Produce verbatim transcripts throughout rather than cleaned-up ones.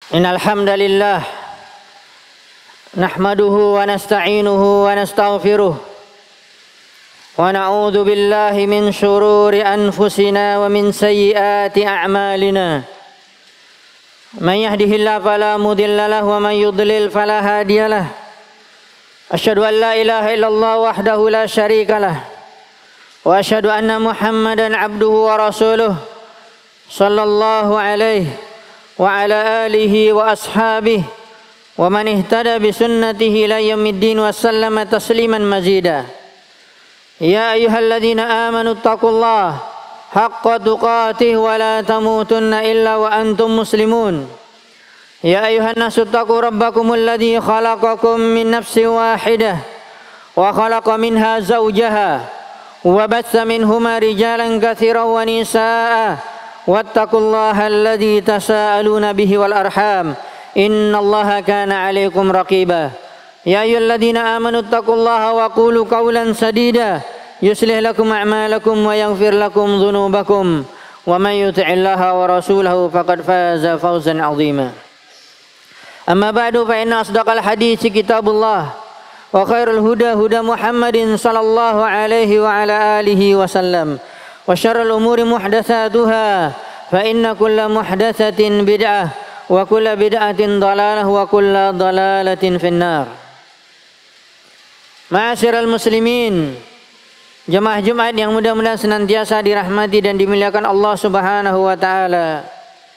Innal hamdalillah nahmaduhu wa nasta'inuhu wa nastaghfiruh wa na'udzu billahi min shururi anfusina wa min sayyiati a'malina. Man yahdihillahu fala mudilla lahu wa man yudlil fala hadiyalah. Asyhadu an la ilaha illallah wahdahu la syarika lah wa asyhadu anna Muhammadan abduhu wa rasuluh sallallahu alaihi wa ala alihi wa ashabihi wa man ihtada bi sunnatihi ila yaumiddin wa sallama tasliman mazida. Ya ayyuhalladzina amanu taqullaha haqqa tuqatih wa la tamutunna illa wa antum muslimun. Ya ayyuhan nasu taqu rabbakumul ladzi khalaqakum min nafsin wahidah wa khalaqa minha zawjaha wa batsa minhuma rijalan katsiran wa nisaa'a wattaqullaha alladzi tasaaluna bihi wal arham innallaha kana 'alaikum raqiba. Ya ayyuhalladzina amanu taqullaha wa qulu qawlan sadida yuslih lakum a'malakum wa yaghfir lakum dhunubakum wa man yuti'illaha wa rasulahu faqad faza fawzan 'azima. Amma ba'du fa inna asdaqal hadits kitabullah wa khairul huda huda Muhammadin sallallahu alaihi wa ala alihi wasallam. Wa syarrul umuri muhdatsatuha fa inna kulla muhdatsatin bid'ah wa kulla bid'atin dhalalah wa kulla dhalalatin finnar. Ma'asyiral muslimin, jemaah Jumat yang mudah-mudahan senantiasa dirahmati dan dimuliakan Allah Subhanahu wa taala.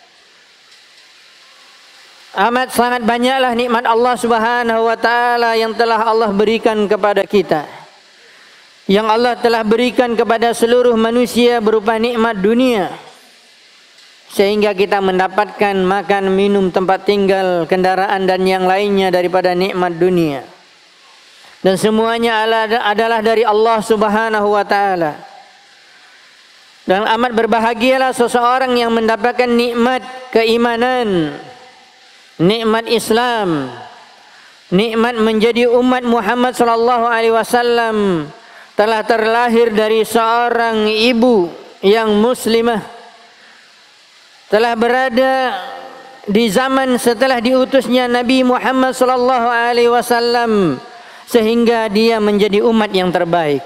Amat sangat banyaklah nikmat Allah Subhanahu wa taala yang telah Allah berikan kepada kita. Yang Allah telah berikan kepada seluruh manusia berupa nikmat dunia, sehingga kita mendapatkan makan, minum, tempat tinggal, kendaraan dan yang lainnya daripada nikmat dunia. Dan semuanya adalah dari Allah Subhanahu wa taala. Dan amat berbahagialah seseorang yang mendapatkan nikmat keimanan, nikmat Islam, nikmat menjadi umat Muhammad sallallahu alaihi wasallam, telah terlahir dari seorang ibu yang muslimah, telah berada di zaman setelah diutusnya Nabi Muhammad sallallahu alaihi wasallam, sehingga dia menjadi umat yang terbaik.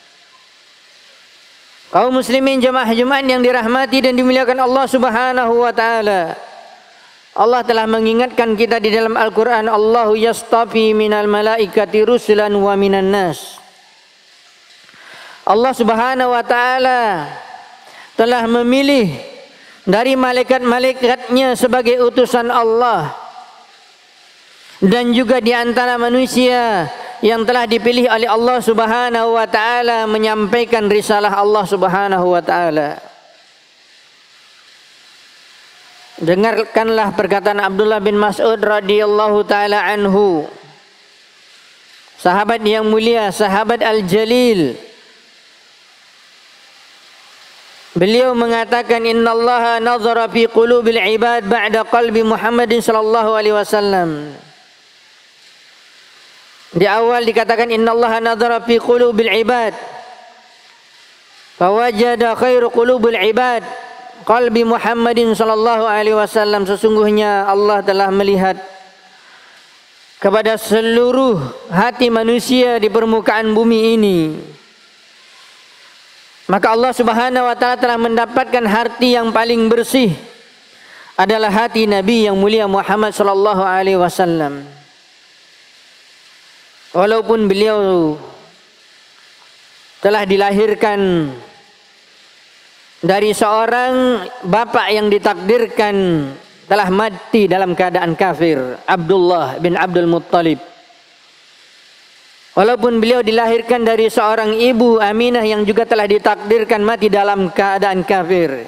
Kaum muslimin jemaah Jumat yang dirahmati dan dimuliakan Allah Subhanahu wa taala. Allah telah mengingatkan kita di dalam Al-Qur'an, Allahu yastafi minal malaikati rusulan wa minan nas. Allah Subhanahu wa taala telah memilih dari malaikat-malaikatnya sebagai utusan Allah, dan juga di antara manusia yang telah dipilih oleh Allah Subhanahu wa taala menyampaikan risalah Allah Subhanahu wa taala. Dengarkanlah perkataan Abdullah bin Mas'ud radhiyallahu taala anhu, sahabat yang mulia, sahabat al-jalil. Beliau mengatakan, innallaha nazara fi qulubil ibad ba'da qalbi Muhammadin sallallahu alaihi wasallam. Di awal dikatakan innallaha nazara fi qulubil ibad fawajada khairu qulubil ibad qalbi Muhammadin sallallahu alaihi wasallam. Sesungguhnya Allah telah melihat kepada seluruh hati manusia di permukaan bumi ini, maka Allah Subhanahu wa taala telah mendapatkan hati yang paling bersih adalah hati Nabi yang mulia Muhammad sallallahu alaihi wasallam. Walaupun beliau telah dilahirkan dari seorang bapak yang ditakdirkan telah mati dalam keadaan kafir, Abdullah bin Abdul Muttalib. Walaupun beliau dilahirkan dari seorang ibu Aminah yang juga telah ditakdirkan mati dalam keadaan kafir,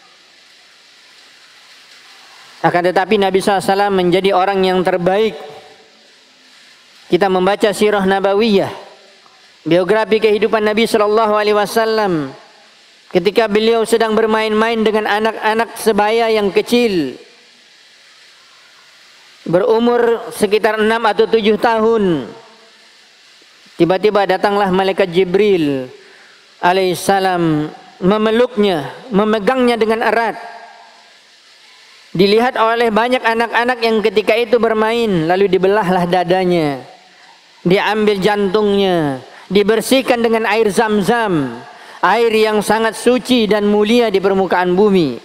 akan tetapi Nabi shallallahu alaihi wasallam menjadi orang yang terbaik. Kita membaca sirah nabawiyah, biografi kehidupan Nabi shallallahu alaihi wasallam, ketika beliau sedang bermain-main dengan anak-anak sebaya yang kecil, berumur sekitar enam atau tujuh tahun. Tiba-tiba datanglah malaikat Jibril alaihissalam, memeluknya, memegangnya dengan erat, Dilihat oleh banyak anak-anak yang ketika itu bermain, lalu dibelahlah dadanya, diambil jantungnya, dibersihkan dengan air Zam-Zam, air yang sangat suci dan mulia di permukaan bumi.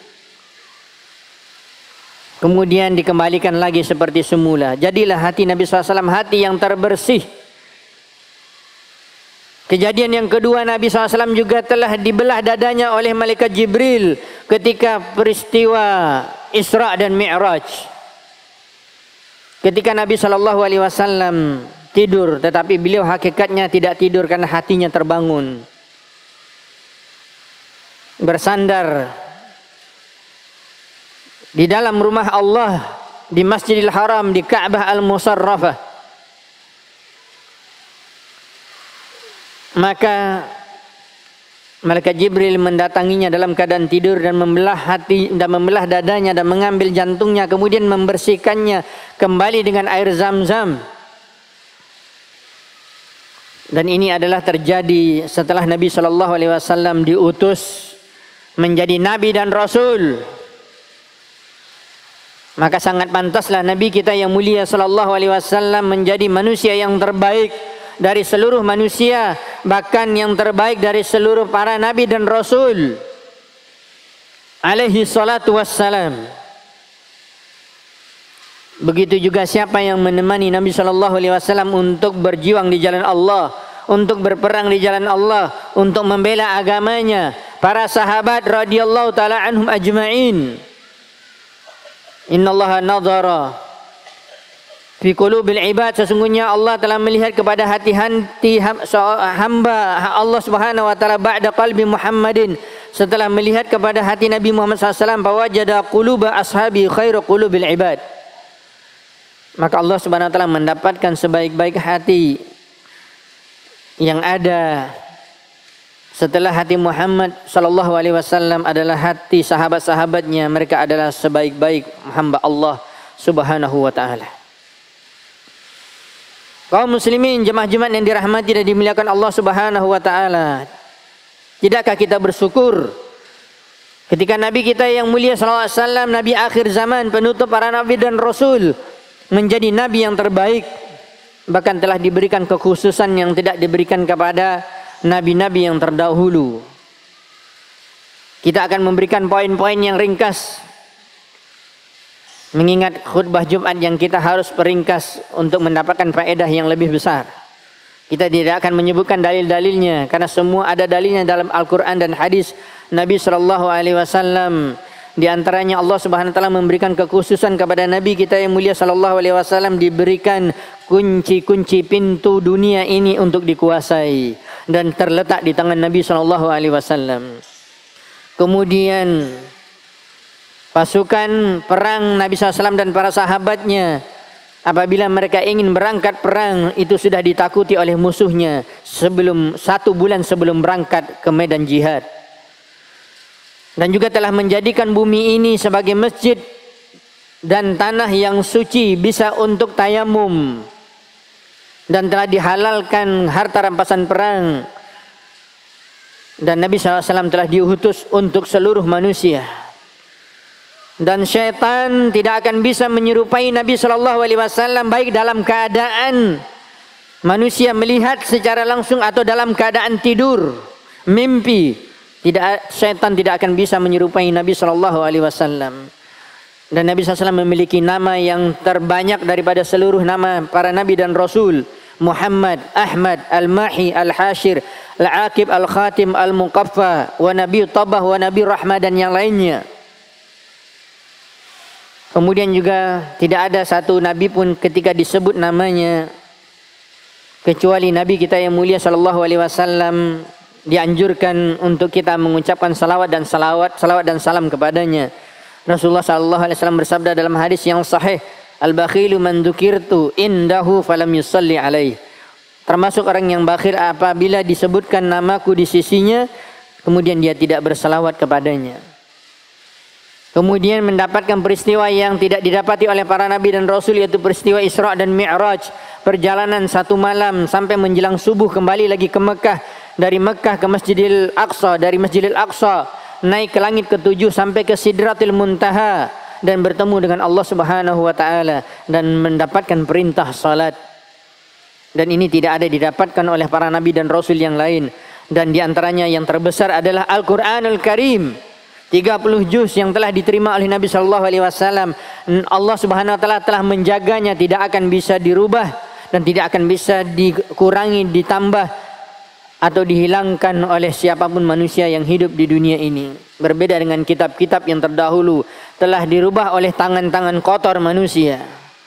Kemudian dikembalikan lagi seperti semula. Jadilah hati Nabi shallallahu alaihi wasallam hati yang terbersih. Kejadian yang kedua, Nabi shallallahu alaihi wasallam juga telah dibelah dadanya oleh malaikat Jibril ketika peristiwa Isra dan Mi'raj. Ketika Nabi shallallahu alaihi wasallam tidur, tetapi beliau hakikatnya tidak tidur karena hatinya terbangun. Bersandar di dalam rumah Allah, di Masjidil Haram, di Ka'bah Al-Musarrafah. Maka malaikat Jibril mendatanginya dalam keadaan tidur dan membelah hati dan membelah dadanya dan mengambil jantungnya, kemudian membersihkannya kembali dengan air Zam-Zam. Dan ini adalah terjadi setelah Nabi shallallahu alaihi wasallam diutus menjadi nabi dan rasul. Maka sangat pantaslah Nabi kita yang mulia shallallahu alaihi wasallam menjadi manusia yang terbaik dari seluruh manusia, bahkan yang terbaik dari seluruh para nabi dan rasul alaihi salatu wassalam. Begitu juga siapa yang menemani Nabi shallallahu alaihi wasallam untuk berjuang di jalan Allah, untuk berperang di jalan Allah, untuk membela agamanya, para sahabat radhiyallahu taala anhum ajma'in. Innallaha nadhara fi qulubil ibad, sesungguhnya Allah telah melihat kepada hati-hati hamba Allah Subhanahu wa taala ba'da qalbi Muhammadin, setelah melihat kepada hati Nabi Muhammad sallallahu alaihi wasallam, fawajada quluba ashabi khairu qulubil ibad. Maka Allah Subhanahu wa taala mendapatkan sebaik-baik hati yang ada setelah hati Muhammad sallallahu alaihi wasallam adalah hati sahabat-sahabatnya. Mereka adalah sebaik-baik hamba Allah Subhanahu wa taala. Kaum muslimin jemaah Jumat yang dirahmati dan dimuliakan Allah Subhanahu wa taala, tidakkah kita bersyukur ketika Nabi kita yang mulia sallallahu alaihi wasallam, Nabi akhir zaman, penutup para nabi dan rasul, menjadi nabi yang terbaik, bahkan telah diberikan kekhususan yang tidak diberikan kepada nabi-nabi yang terdahulu. Kita akan memberikan poin-poin yang ringkas, mengingat khutbah Jumat yang kita harus peringkas untuk mendapatkan faedah yang lebih besar. Kita tidak akan menyebutkan dalil-dalilnya karena semua ada dalilnya dalam Al-Quran dan hadis Nabi shallallahu alaihi wasallam. Di antaranya Allah Subhanahu wa taala memberikan kekhususan kepada Nabi kita yang mulia sallallahu alaihi wasallam, diberikan kunci-kunci pintu dunia ini untuk dikuasai dan terletak di tangan Nabi sallallahu alaihi wasallam. Kemudian pasukan perang Nabi sallallahu alaihi wasallam dan para sahabatnya, apabila mereka ingin berangkat perang, itu sudah ditakuti oleh musuhnya sebelum satu bulan sebelum berangkat ke medan jihad. Dan juga telah menjadikan bumi ini sebagai masjid dan tanah yang suci, bisa untuk tayamum, dan telah dihalalkan harta rampasan perang. Dan Nabi shallallahu alaihi wasallam telah diutus untuk seluruh manusia. Dan syaitan tidak akan bisa menyerupai Nabi shallallahu alaihi wasallam, baik dalam keadaan manusia melihat secara langsung atau dalam keadaan tidur, mimpi. Tidak, syaitan tidak akan bisa menyerupai Nabi shallallahu alaihi wasallam. Dan Nabi shallallahu alaihi wasallam memiliki nama yang terbanyak daripada seluruh nama para nabi dan rasul. Muhammad, Ahmad, Al-Mahi, Al-Hashir, Al-Aqib, Al-Khatim, Al-Muqaffa, wa Nabi Tabah, wa Nabi Rahmah, dan yang lainnya. Kemudian juga tidak ada satu nabi pun ketika disebut namanya kecuali Nabi kita yang mulia sallallahu alaihi wasallam dianjurkan untuk kita mengucapkan salawat dan salawat, salawat dan salam kepadanya. Rasulullah sallallahu alaihi wasallam bersabda dalam hadis yang sahih, al-bakhilu man dzukirtu indahu falam yusalli alaih. Termasuk orang yang bakhil apabila disebutkan namaku di sisinya, kemudian dia tidak bersalawat kepadanya. Kemudian mendapatkan peristiwa yang tidak didapati oleh para nabi dan rasul, yaitu peristiwa Isra dan Mi'raj, perjalanan satu malam sampai menjelang subuh kembali lagi ke Mekah. Dari Mekah ke Masjidil Aqsa, dari Masjidil Aqsa naik ke langit ketujuh sampai ke Sidratil Muntaha, dan bertemu dengan Allah Subhanahu wa taala dan mendapatkan perintah salat. Dan ini tidak ada didapatkan oleh para nabi dan rasul yang lain. Dan di antaranya yang terbesar adalah Al-Qur'anul Karim. tiga puluh juz yang telah diterima oleh Nabi sallallahu alaihi wasallam. Allah Subhanahu wa taala telah menjaganya, tidak akan bisa dirubah dan tidak akan bisa dikurangi, ditambah atau dihilangkan oleh siapapun manusia yang hidup di dunia ini. Berbeda dengan kitab-kitab yang terdahulu, telah dirubah oleh tangan-tangan kotor manusia.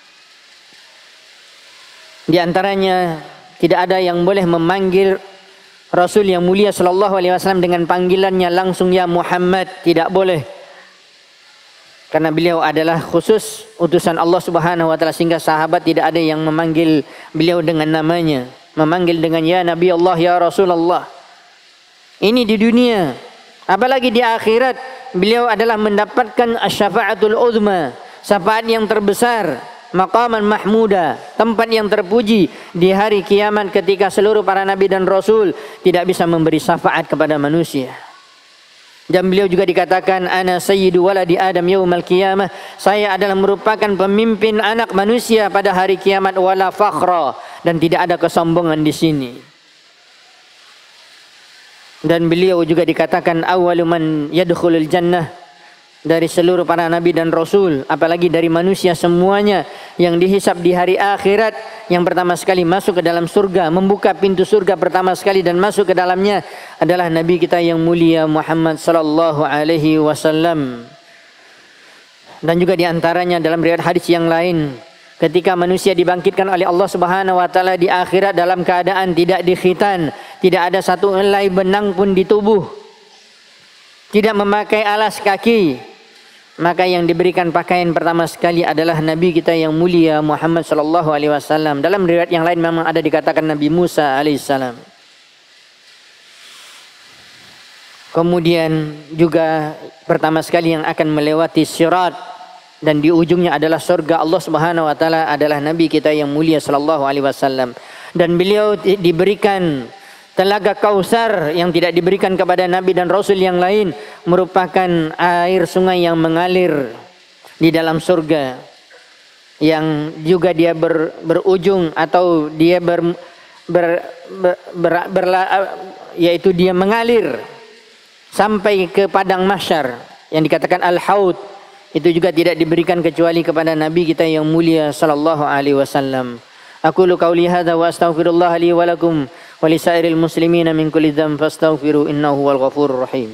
Di antaranya tidak ada yang boleh memanggil Rasul yang mulia sallallahu alaihi wasallam dengan panggilannya langsung ya Muhammad, tidak boleh. Karena beliau adalah khusus utusan Allah Subhanahu wa taala, sehingga sahabat tidak ada yang memanggil beliau dengan namanya, memanggil dengan ya Nabi Allah, ya Rasulullah. Ini di dunia, apalagi di akhirat beliau adalah mendapatkan asy-syafa'atul uzma, syafaat yang terbesar, maqaman mahmuda, tempat yang terpuji di hari kiamat ketika seluruh para nabi dan rasul tidak bisa memberi syafaat kepada manusia. Dan beliau juga dikatakan ana sayyidu waladi adam yaumal qiyamah, saya adalah merupakan pemimpin anak manusia pada hari kiamat, wala fakhra, dan tidak ada kesombongan di sini. Dan beliau juga dikatakan awwalu man yadkhulul jannah, dari seluruh para nabi dan rasul, apalagi dari manusia semuanya yang dihisab di hari akhirat, yang pertama sekali masuk ke dalam surga, membuka pintu surga pertama sekali dan masuk ke dalamnya adalah nabi kita yang mulia Muhammad sallallahu alaihi wasallam. Dan juga di antaranya dalam riwayat hadis yang lain, ketika manusia dibangkitkan oleh Allah Subhanahu wa taala di akhirat dalam keadaan tidak dikhitan, tidak ada satu helai benang pun di tubuh, tidak memakai alas kaki, maka yang diberikan pakaian pertama sekali adalah nabi kita yang mulia Muhammad sallallahu alaihi wasallam. Dalam riwayat yang lain memang ada dikatakan Nabi Musa alaihissalam. Kemudian juga pertama sekali yang akan melewati sirat dan di ujungnya adalah surga Allah Subhanahu wa taala adalah nabi kita yang mulia sallallahu alaihi wasallam. Dan beliau diberikan telaga Kausar yang tidak diberikan kepada nabi dan rasul yang lain, merupakan air sungai yang mengalir di dalam surga, yang juga dia ber, berujung atau dia ber, ber, ber, ber, ber, yaitu dia mengalir sampai ke padang mahsyar yang dikatakan al-haud. Itu juga tidak diberikan kecuali kepada nabi kita yang mulia sallallahu alaihi wasallam. Aqulu qauli hadza wa astaghfirullah li wa lakum wa lisairil muslimina min kulli dzamb fastaghfiru innahu huwal ghafurur rahim.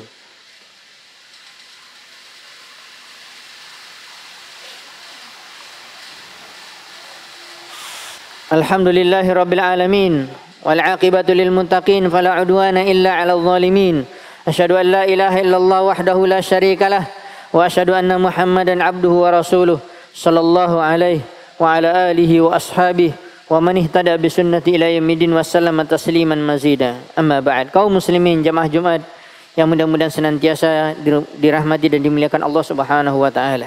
Alhamdulillahi rabbil alamin wal aqibatu lil muttaqin fala udwana illa 'alal zalimin. Asyhadu an la ilaha illallah wahdahu la syarikalah wa asyhadu anna Muhammadan 'abduhu wa rasuluh sallallahu alaihi wa ala alihi wa ashabihi wa man ihtada bi sunnati ila yaumil wa sallama tasliman mazida. Amma ba'd. Kaum muslimin jamaah Jumat yang mudah-mudahan senantiasa dirahmati dan dimuliakan Allah Subhanahu wa taala.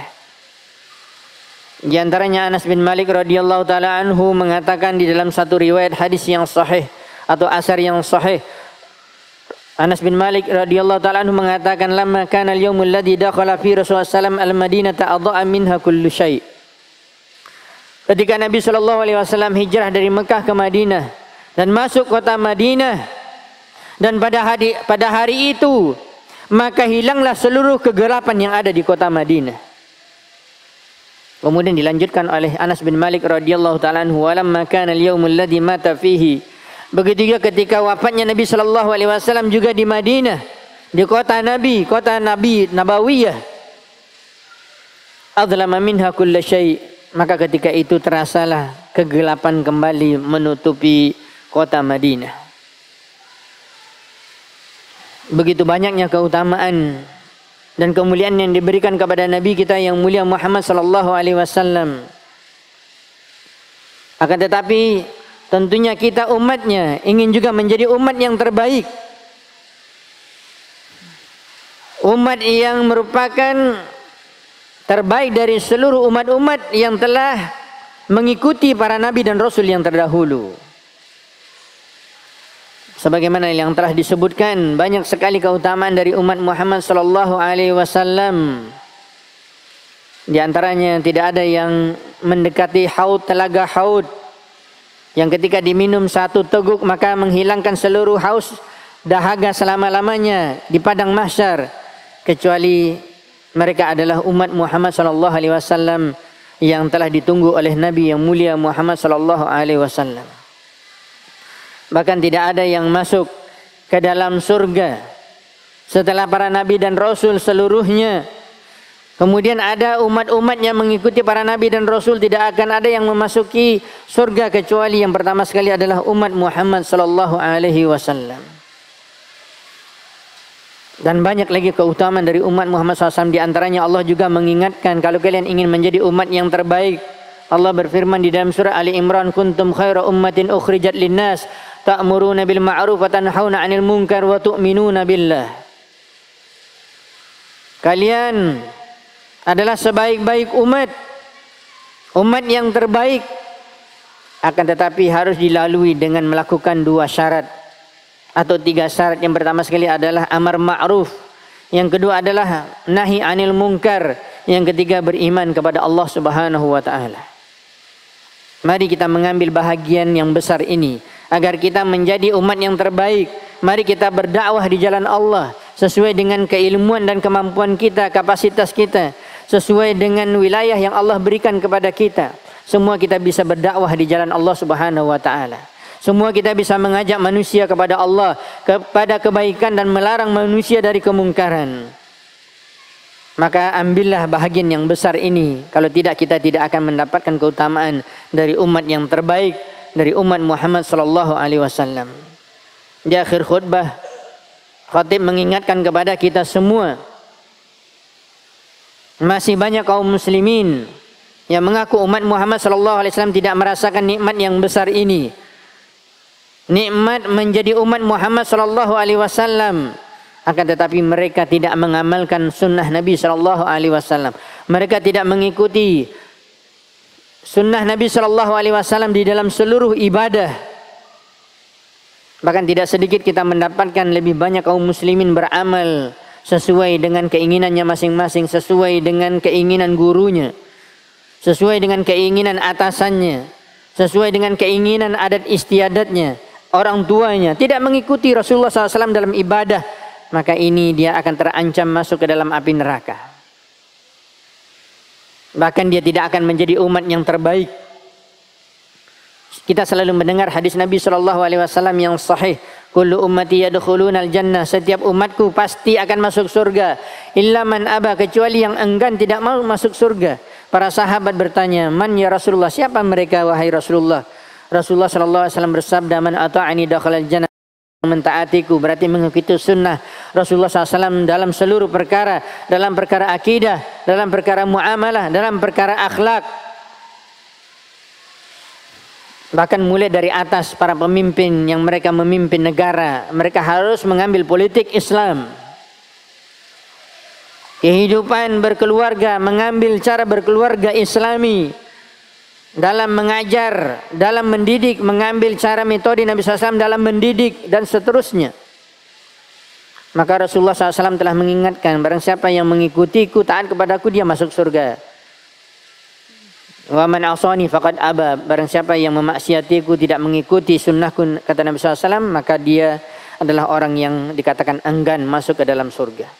Di antaranya Anas bin Malik radhiyallahu taala anhu mengatakan di dalam satu riwayat hadis yang sahih atau asar yang sahih, Anas bin Malik radhiyallahu taala anhu mengatakan lamma kana al-yaumul ladzi dakhala fi Rasulullah sallallahu alaihi wasallam al-Madinata adha'a minha kullu syai'. Ketika Nabi shallallahu alaihi wasallam hijrah dari Mekah ke Madinah dan masuk kota Madinah, dan pada hari pada hari itu maka hilanglah seluruh kegelapan yang ada di kota Madinah. Kemudian dilanjutkan oleh Anas bin Malik radhiyallahu taala anhu, walamma kana al-yaumul ladzi mata fihi. Begitu juga ketika wafatnya Nabi shallallahu alaihi wasallam juga di Madinah, di kota Nabi, kota Nabi Nabawiyah. Adlama minha kullu syai'. Maka ketika itu terasalah kegelapan kembali menutupi kota Madinah. Begitu banyaknya keutamaan dan kemuliaan yang diberikan kepada Nabi kita yang mulia Muhammad sallallahu alaihi wasallam. Akan tetapi tentunya kita umatnya ingin juga menjadi umat yang terbaik. Umat yang merupakan terbaik dari seluruh umat-umat yang telah mengikuti para nabi dan rasul yang terdahulu. Sebagaimana yang telah disebutkan, banyak sekali keutamaan dari umat Muhammad sallallahu alaihi wasallam. Di antaranya tidak ada yang mendekati haud, telaga haud, yang ketika diminum satu teguk maka menghilangkan seluruh haus dahaga selama-lamanya di padang mahsyar, kecuali mereka adalah umat Muhammad sallallahu alaihi wasallam yang telah ditunggu oleh Nabi yang mulia Muhammad sallallahu alaihi wasallam. Bahkan tidak ada yang masuk ke dalam surga setelah para nabi dan rasul seluruhnya. Kemudian ada umat-umat yang mengikuti para nabi dan rasul, tidak akan ada yang memasuki surga kecuali yang pertama sekali adalah umat Muhammad sallallahu alaihi wasallam. Dan banyak lagi keutamaan dari umat Muhammad sallallahu alaihi wasallam. Di antaranya Allah juga mengingatkan, kalau kalian ingin menjadi umat yang terbaik, Allah berfirman di dalam surah Ali Imran, kuntum khaira ummatin ukhrijat linnas ta'muruna bil ma'ruf wa tanhauna 'anil munkar wa tu'minuna billah. Kalian adalah sebaik-baik umat, umat yang terbaik, akan tetapi harus dilalui dengan melakukan dua syarat atau tiga syarat. Yang pertama sekali adalah amar ma'ruf, yang kedua adalah nahi anil munkar, yang ketiga beriman kepada Allah Subhanahu wa taala. Mari kita mengambil bahagian yang besar ini agar kita menjadi umat yang terbaik. Mari kita berdakwah di jalan Allah sesuai dengan keilmuan dan kemampuan kita, kapasitas kita, sesuai dengan wilayah yang Allah berikan kepada kita. Semua kita bisa berdakwah di jalan Allah Subhanahu wa taala. Semua kita bisa mengajak manusia kepada Allah, kepada kebaikan, dan melarang manusia dari kemungkaran. Maka ambillah bahagian yang besar ini. Kalau tidak, kita tidak akan mendapatkan keutamaan dari umat yang terbaik, dari umat Muhammad sallallahu alaihi wasallam. Di akhir khutbah, khatib mengingatkan kepada kita semua, masih banyak kaum muslimin yang mengaku umat Muhammad sallallahu alaihi wasallam tidak merasakan nikmat yang besar ini. Nikmat menjadi umat Muhammad sallallahu alaihi wasallam. Akan tetapi mereka tidak mengamalkan sunnah Nabi sallallahu alaihi wasallam. Mereka tidak mengikuti sunnah Nabi sallallahu alaihi wasallam di dalam seluruh ibadah. Bahkan tidak sedikit kita mendapatkan lebih banyak kaum muslimin beramal sesuai dengan keinginannya masing-masing, sesuai dengan keinginan gurunya, sesuai dengan keinginan atasannya, sesuai dengan keinginan adat istiadatnya, orang tuanya, tidak mengikuti Rasulullah sallallahu alaihi wasallam dalam ibadah. Maka ini dia akan terancam masuk ke dalam api neraka. Bahkan dia tidak akan menjadi umat yang terbaik. Kita selalu mendengar hadis Nabi shallallahu alaihi wasallam yang sahih, kullu ummati yadkhulunal jannah, setiap umatku pasti akan masuk surga, illa man aba, kecuali yang enggan tidak mau masuk surga. Para sahabat bertanya, man ya Rasulullah, siapa mereka wahai Rasulullah? Rasulullah shallallahu alaihi wasallam bersabda, man ata'ani dakhalal jannah, mentaatiku berarti mengikuti sunnah Rasulullah shallallahu alaihi wasallam dalam seluruh perkara, dalam perkara akidah, dalam perkara muamalah, dalam perkara akhlak. Bahkan mulai dari atas para pemimpin yang mereka memimpin negara, mereka harus mengambil politik Islam. Kehidupan berkeluarga, mengambil cara berkeluarga Islami. Dalam mengajar, dalam mendidik, mengambil cara metode Nabi shallallahu alaihi wasallam dalam mendidik, dan seterusnya. Maka Rasulullah shallallahu alaihi wasallam telah mengingatkan, barang siapa yang mengikutiku, taat kepadaku, dia masuk surga. Wa man asani faqad aba, barang siapa yang memaksiatiku, tidak mengikuti sunnahku, kata Nabi shallallahu alaihi wasallam, maka dia adalah orang yang dikatakan enggan masuk ke dalam surga.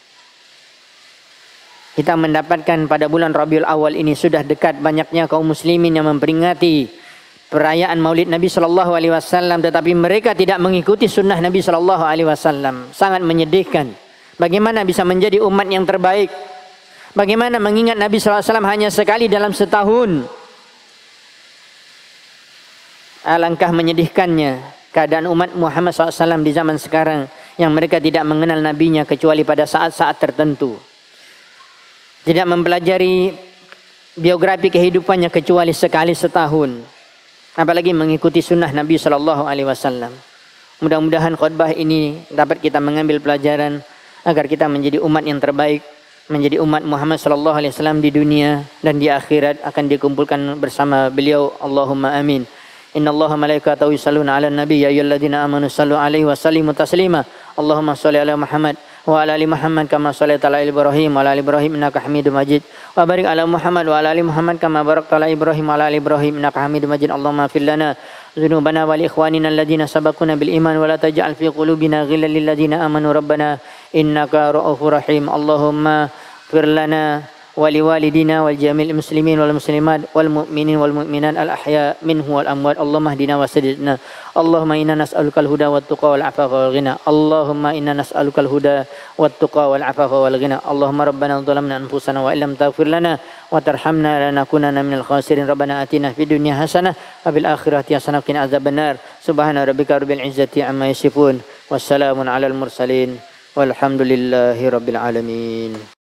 Kita mendapatkan pada bulan Rabiul Awal ini sudah dekat banyaknya kaum muslimin yang memperingati perayaan Maulid Nabi Shallallahu Alaihi Wasallam, tetapi mereka tidak mengikuti sunnah Nabi Shallallahu Alaihi Wasallam. Sangat menyedihkan. Bagaimana bisa menjadi umat yang terbaik? Bagaimana mengingat Nabi Shallallahu Alaihi Wasallam hanya sekali dalam setahun? Alangkah menyedihkannya keadaan umat Muhammad shallallahu alaihi wasallam di zaman sekarang, yang mereka tidak mengenal nabinya kecuali pada saat-saat tertentu. Tidak mempelajari biografi kehidupannya kecuali sekali setahun. Apalagi mengikuti sunnah Nabi Shallallahu Alaihi Wasallam. Mudah-mudahan khutbah ini dapat kita mengambil pelajaran agar kita menjadi umat yang terbaik, menjadi umat Muhammad Shallallahu Alaihi Wasallam di dunia dan di akhirat akan dikumpulkan bersama beliau. Allahumma amin. Inna Allaha malaikatahu yusalluna ala nabi ya ayyuhalladzina amanu sallu alaihi wa sallimu taslima. Allahumma shalli ala Muhammad wa ala ali Muhammad kama shallaita ala Ibrahim wa ala ali Ibrahim innaka Hamidum Majid. Wa barik ala Muhammad wa ala ali Muhammad kama barakta ala Ibrahim wa ala ali Ibrahim innaka Hamidum Majid. Allahumma fir lana dzunubana wa li ikhwanina alladziina sabaquna bil iman wa la taj'al fi qulubina ghillan lil ladziina amanu rabbana innaka ra'ufur rahim. Allahumma fir lana ولوالدينا والجميع المسلمين والمسلمات والمؤمنين والمؤمنات الأحياء منه والأموات. اللهم اهدنا وسددنا. اللهم إنا نسألك الهدى والتقى والعفاف والغنى. اللهم إنا نسألك الهدى والتقى والعفاف والغنى. اللهم ربنا ظلمنا أنفسنا وإن لم تغفر لنا وترحمنا لنكونن من الخاسرين. ربنا آتنا في الدنيا حسنة وفي الآخرة حسنة وقنا عذاب النار. سبحان ربك رب العزة عما يصفون والسلام على المرسلين والحمد لله رب العالمين.